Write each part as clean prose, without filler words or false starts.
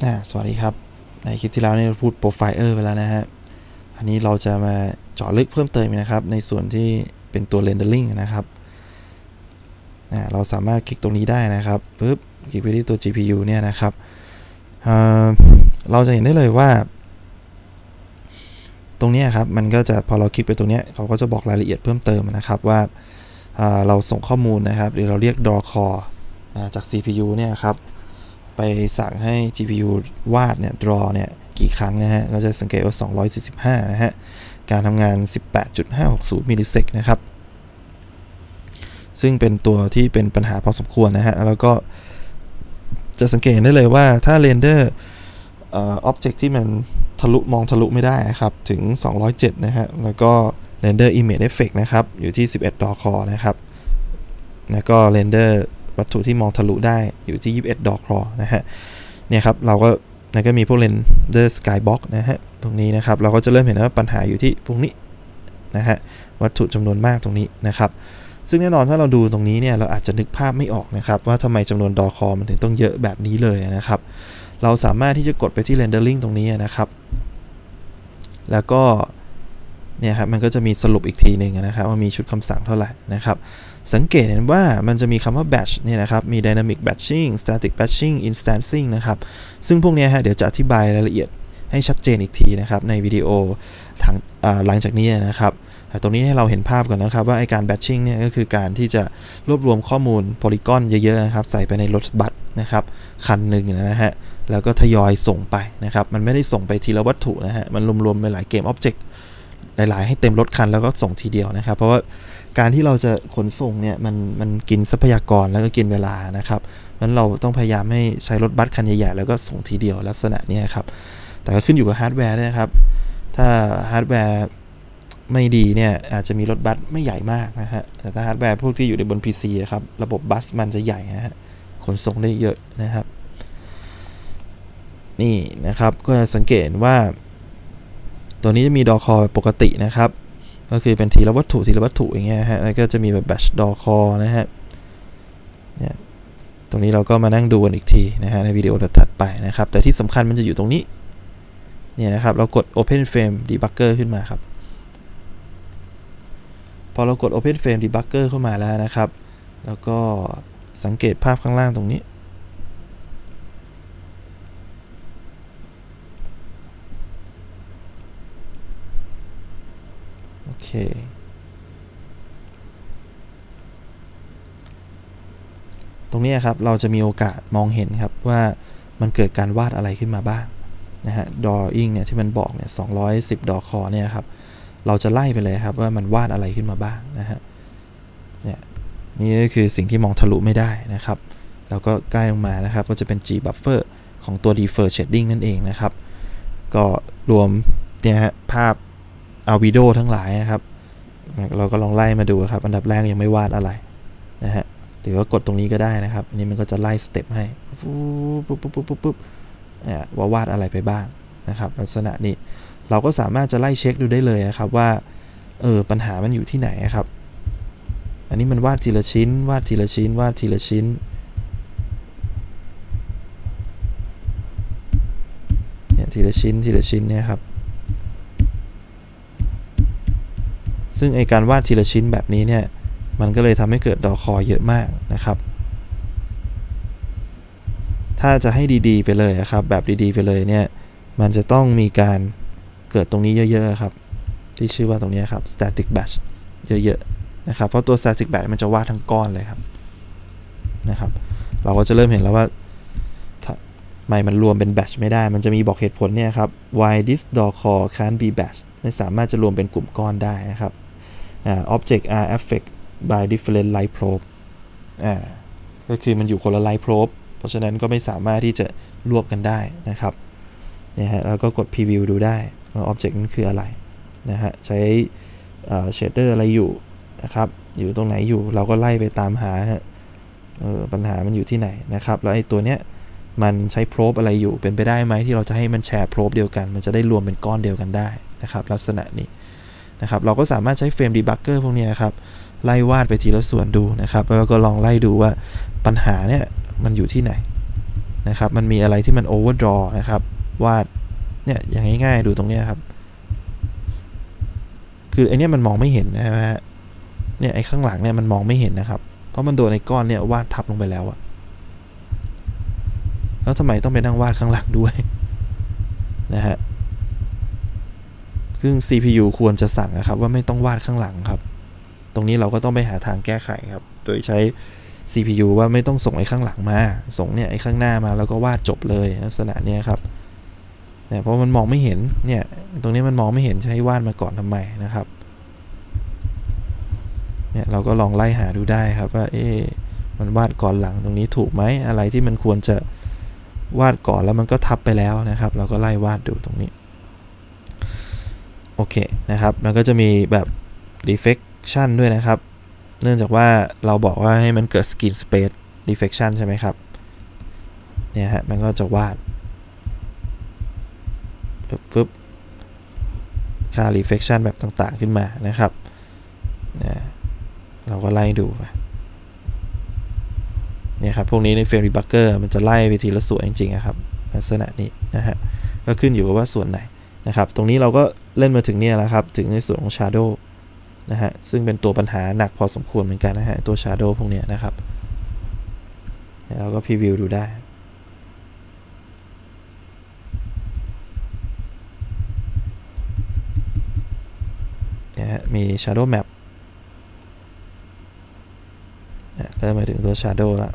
สวัสดีครับในคลิปที่แล้วเราพูดโปรไฟล์ไปแล้วนะฮะอันนี้เราจะมาเจาะลึกเพิ่มเติมนะครับในส่วนที่เป็นตัว rendering นะครับเราสามารถคลิกตรงนี้ได้นะครับปึ๊บคลิกไปที่ตัว GPU เนี่ยนะครับเราจะเห็นได้เลยว่าตรงนี้ครับมันก็จะพอเราคลิกไปตรงนี้เขาก็จะบอกรายละเอียดเพิ่มเติมนะครับว่าเราส่งข้อมูลนะครับหรือเราเรียก draw core จาก CPU เนี่ยครับไปสั่งให้ GPU วาดเนี่ย draw เนี่ยกี่ครั้งนะฮะเราจะสังเกตว่า245นะฮะการทำงาน 18.560 มิลลิเซกนะครับซึ่งเป็นตัวที่เป็นปัญหาพอสมควรนะฮะแล้วก็จะสังเกตได้เลยว่าถ้าเรนเดอร์object ที่มันมองทะลุไม่ได้ครับถึง207นะฮะแล้วก็ render image effect นะครับอยู่ที่11 draw core นะครับแล้วก็ render วัตถุที่มองทะลุได้อยู่ที่21 draw core นะฮะเนี่ยครับเราก็มีพวก render skybox นะฮะตรงนี้นะครับเราก็จะเริ่มเห็นว่าปัญหาอยู่ที่พวกนี้นะฮะวัตถุจำนวนมากตรงนี้นะครับซึ่งแน่นอนถ้าเราดูตรงนี้เนี่ยเราอาจจะนึกภาพไม่ออกนะครับว่าทำไมจำนวน draw core มันถึงต้องเยอะแบบนี้เลยนะครับเราสามารถที่จะกดไปที่ rendering ตรงนี้นะครับแล้วก็เนี่ยครับมันก็จะมีสรุปอีกทีหนึ่งนะครับว่ามีชุดคำสั่งเท่าไหร่นะครับสังเกตเห็นว่ามันจะมีคำว่า batch เนี่ยนะครับมี dynamic batching static batching instancing นะครับซึ่งพวกนี้เดี๋ยวจะอธิบายรายละเอียดให้ชัดเจนอีกทีนะครับในวิดีโอหลังจากนี้นะครับแต่ตรงนี้ให้เราเห็นภาพก่อนนะครับว่าไอการ batching เนี่ยก็คือการที่จะรวบรวมข้อมูลโพลีกอนเยอะๆนะครับใส่ไปในรถบัสนะครับคันหนึ่งนะฮะแล้วก็ทยอยส่งไปนะครับมันไม่ได้ส่งไปทีละวัตถุนะฮะมันรวมๆไปหลายเกม object หลายๆให้เต็มรถคันแล้วก็ส่งทีเดียวนะครับเพราะว่าการที่เราจะขนส่งเนี่ยมันกินทรัพยากรแล้วก็กินเวลานะครับงั้นเราต้องพยายามให้ใช้รถบัสคันใหญ่ๆแล้วก็ส่งทีเดียวลักษณะนี้ครับแต่ก็ขึ้นอยู่กับฮาร์ดแวร์ด้วยนะครับถ้าฮาร์ดแวร์ไม่ดีเนี่ยอาจจะมีรถบัสไม่ใหญ่มากนะฮะแต่ถ้าฮาร์ดแวร์พวกที่อยู่ในบน PC ครับระบบบัสมันจะใหญ่นะฮะขนส่งได้เยอะนะครับนี่นะครับก็สังเกตว่าตัวนี้จะมีดอคอปกตินะครับก็คือเป็นทีละวัตถุอย่างเงี้ยฮะแล้วก็จะมีแบบ batch ดอคอนะฮะเนี่ยตรงนี้เราก็มานั่งดูกันอีกทีนะฮะในวิดีโอถัดไปนะครับแต่ที่สำคัญมันจะอยู่ตรงนี้เนี่ยนะครับเรากด Open Frame Debugger ขึ้นมาครับพอเรากด Open Frame Debugger เข้ามาแล้วนะครับแล้วก็สังเกตภาพข้างล่างตรงนี้โอเคตรงนี้ครับเราจะมีโอกาสมองเห็นครับว่ามันเกิดการวาดอะไรขึ้นมาบ้างนะฮะ drawing เนี่ยที่มันบอกเนี่ย210 draw core เนี่ยครับเราจะไล่ไปเลยครับว่ามันวาดอะไรขึ้นมาบ้างนะฮะเนี่ยนี่ก็คือสิ่งที่มองทะลุไม่ได้นะครับแล้วก็ใกล้ลงมานะครับก็จะเป็น G buffer ของตัว defer shading นั่นเองนะครับก็รวมเนี่ยฮะภาพalbedo ทั้งหลายนะครับเราก็ลองไล่มาดูครับอันดับแรกยังไม่วาดอะไรนะฮะหรือว่ากดตรงนี้ก็ได้นะครับอันนี้มันก็จะไล่สเต็ปให้ปุ๊บว่าวาดอะไรไปบ้างนะครับลักษณะนี้เราก็สามารถจะไล่เช็คดูได้เลยครับว่าปัญหามันอยู่ที่ไหนครับอันนี้มันวาดทีละชิ้นวาดทีละชิ้นวาดทีละชิ้นเนี่ยทีละชิ้นเนี่ยครับซึ่งไอการวาดทีละชิ้นแบบนี้เนี่ยมันก็เลยทำให้เกิดดอคอเยอะมากนะครับถ้าจะให้ดีๆไปเลยครับแบบดีๆไปเลยเนี่ยมันจะต้องมีการเกิดตรงนี้เยอะๆครับที่ชื่อว่าตรงนี้ครับ static batch เยอะๆนะครับเพราะตัว static batch มันจะวาดทั้งก้อนเลยครับนะครับเราก็จะเริ่มเห็นแล้วว่าทำไมมันรวมเป็น batch ไม่ได้มันจะมีบอกเหตุผลเนี่ยครับ why this draw core can't be batch ไม่สามารถจะรวมเป็นกลุ่มก้อนได้นะครับobject are affected by different light probe ก็คือมันอยู่คนละ light probe เพราะฉะนั้นก็ไม่สามารถที่จะรวบกันได้นะครับเนี่ยฮะแล้วก็กด preview ดูได้ว่า object นั้นคืออะไรนะฮะใช้shader อะไรอยู่นะครับอยู่ตรงไหนอยู่เราก็ไล่ไปตามหาปัญหามันอยู่ที่ไหนนะครับแล้วไอ้ตัวเนี้ยมันใช้ probe อะไรอยู่เป็นไปได้ไหมที่เราจะให้มันแชร์ probe เดียวกันมันจะได้รวมเป็นก้อนเดียวกันได้นะครับลักษณะนี้นะครับเราก็สามารถใช้ frame debugger พวกนี้ครับไล่วาดไปทีละส่วนดูนะครับแล้วก็ลองไล่ดูว่าปัญหาเนี่ยมันอยู่ที่ไหนนะครับมันมีอะไรที่มัน overdraw นะครับวาดเนี่ยอย่างง่ายๆดูตรงนี้ครับคือไอเนี้ยมันมองไม่เห็นนะฮะเนี่ยไอข้างหลังเนี่ยมันมองไม่เห็นนะครับเพราะมันโดนไอก้อนเนี่ยวาดทับลงไปแล้วอะแล้วทำไมต้องไปนั่งวาดข้างหลังด้วยนะฮะซึ่ง CPU ควรจะสั่งนะครับว่าไม่ต้องวาดข้างหลังครับตรงนี้เราก็ต้องไปหาทางแก้ไขครับโดยใช้ CPU ว่าไม่ต้องส่งไอ้ข้างหลังมาส่งเนี่ยไอ้ข้างหน้ามาแล้วก็วาดจบเลยลักษณะนี้ครับเนี่ยเพราะมันมองไม่เห็นเนี่ยตรงนี้มันมองไม่เห็นใช้วาดมาก่อนทำไมนะครับเนี่ยเราก็ลองไล่หาดูได้ครับว่ามันวาดก่อนหลังตรงนี้ถูกไหมอะไรที่มันควรจะวาดก่อนแล้วมันก็ทับไปแล้วนะครับเราก็ไล่วาดดูตรงนี้โอเคนะครับมันก็จะมีแบบ deflection ด้วยนะครับเนื่องจากว่าเราบอกว่าให้มันเกิด skin space deflection ใช่ไหมครับเนี่ยฮะมันก็จะวาดปึ๊บค่า reflection แบบต่างๆขึ้นมานะครับเราก็ไล่ดูไปเนี่ยครับพวกนี้ใน frame debugger มันจะไล่ไปทีละส่วนจริงๆครับลักษณะนี้นะฮะก็ขึ้นอยู่กับว่าส่วนไหนนะครับตรงนี้เราก็เล่นมาถึงเนี่ยแล้วครับถึงในส่วนของ shadow นะฮะซึ่งเป็นตัวปัญหาหนักพอสมควรเหมือนกันนะฮะตัว shadow พวกนี้นะครับเราก็พรีวิวดูได้นะฮะมี shadow map เริ่มมาถึงตัว shadow แล้ว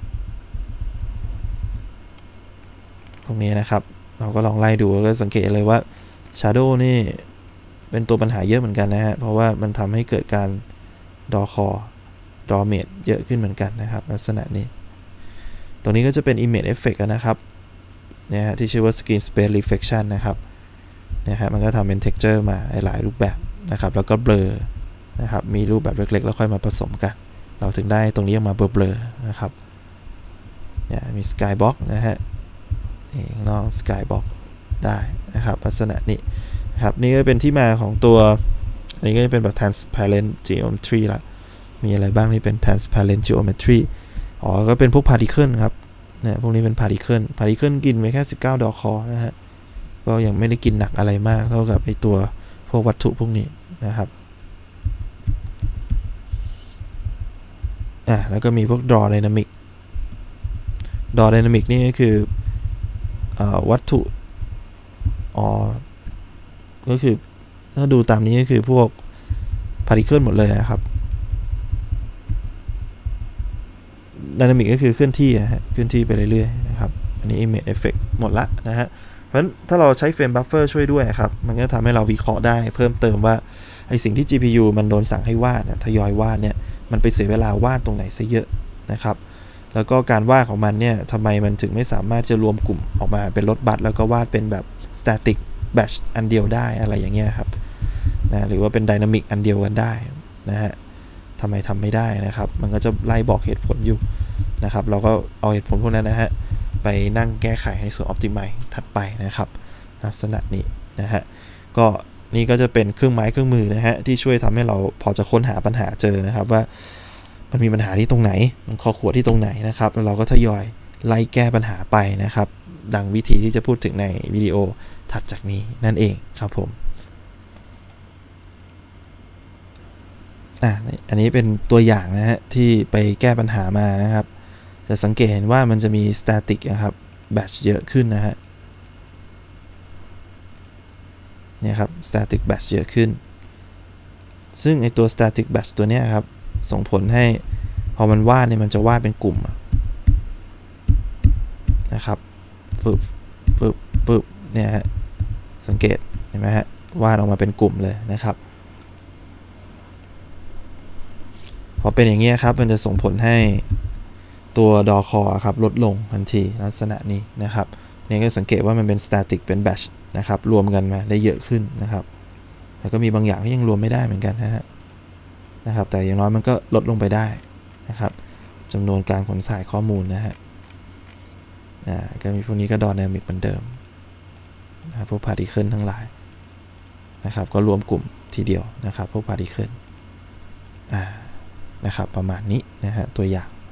พวกนี้นะครับเราก็ลองไล่ดูก็สังเกตเลยว่า shadow นี่เป็นตัวปัญหาเยอะเหมือนกันนะฮะเพราะว่ามันทำให้เกิดการdraw core draw image เยอะขึ้นเหมือนกันนะครับลักษณะนี้ตัวนี้ก็จะเป็น image effect นะครับเนี่ยฮะที่ชื่อว่า screen space reflection นะครับเนี่ยฮะมันก็ทำเป็น texture มาหลายรูปแบบนะครับแล้วก็ blur นะครับมีรูปแบบเล็กๆแล้วค่อยมาผสมกันเราถึงได้ตรงนี้ออกมาเบลอๆนะครับเนี่ยมี skybox นะฮะนี่ข้างนอก skybox ได้นะครับลักษณะนี้ครับนี่ก็เป็นที่มาของตัวอันนี้ก็จะเป็นแบบ transparent geometry ละมีอะไรบ้างที่เป็น transparent geometry ก็เป็นพวก particle ครับเนี่ยพวกนี้เป็น particle กินไปแค่19ดอคอนะฮะก็ยังไม่ได้กินหนักอะไรมากเท่ากับไอตัวพวกวัตถุพวกนี้นะครับแล้วก็มีพวก draw dynamic นี่ก็คือวัตถุก็คือถ้าดูตามนี้ก็คือพวก particle หมดเลยครับ dynamic ก็คือเคลื่อนที่เคลื่อนที่ไปเรื่อยๆนะครับอันนี้ image effect หมดละนะฮะเพราะฉะนั้นถ้าเราใช้ frame buffer ช่วยด้วยครับมันก็ทำให้เราวิเคราะห์ได้เพิ่มเติมว่าไอสิ่งที่ GPU มันโดนสั่งให้วาดทยอยวาดเนี่ยมันไปเสียเวลาวาดตรงไหนซะเยอะนะครับแล้วก็การวาดของมันเนี่ยทำไมมันถึงไม่สามารถจะรวมกลุ่มออกมาเป็นรถบัสแล้วก็วาดเป็นแบบ static batch อันเดียวได้อะไรอย่างเงี้ยครับนะหรือว่าเป็น dynamic อันเดียวกันได้นะฮะทำไมทำไม่ได้นะครับมันก็จะไล่บอกเหตุผลอยู่นะครับเราก็เอาเหตุผลพวกนั้นนะฮะไปนั่งแก้ไขในส่วน optimize ถัดไปนะครับลักษณะนี้นะฮะก็นี่ก็จะเป็นเครื่องไม้เครื่องมือนะฮะที่ช่วยทำให้เราพอจะค้นหาปัญหาเจอนะครับว่ามันมีปัญหาที่ตรงไหนมันข้อขวดที่ตรงไหนนะครับแล้วเราก็ทยอยไล่แก้ปัญหาไปนะครับดังวิธีที่จะพูดถึงในวิดีโอถัดจากนี้นั่นเองครับผมอันนี้เป็นตัวอย่างนะฮะที่ไปแก้ปัญหามานะครับจะสังเกตเห็นว่ามันจะมี static นะครับ batch เยอะขึ้นนะฮะเนี่ยครับ static batch เยอะขึ้นซึ่งไอตัว static batch ตัวเนี้ยครับส่งผลให้พอมันวาดเนี่ยมันจะวาดเป็นกลุ่มนะครับปึ๊บเนี่ยฮะสังเกตเห็นไหมฮะวาดออกมาเป็นกลุ่มเลยนะครับพอเป็นอย่างนี้ครับมันจะส่งผลให้ตัวดอคอครับลดลงทันทีลักษณะนี้นะครับนี่ก็สังเกตว่ามันเป็น static เป็น batch นะครับรวมกันมาได้เยอะขึ้นนะครับแล้วก็มีบางอย่างที่ยังรวมไม่ได้เหมือนกันนะครับแต่อย่างน้อยมันก็ลดลงไปได้นะครับจำนวนการขนส่ายข้อมูลนะฮะก็มีพวกนี้ก็ดอไดนามิกเหมือนเดิมนะพวก particle ทั้งหลายนะครับก็รวมกลุ่มทีเดียวนะครับพวก particle นะครับประมาณนี้นะฮะตัวอย่าง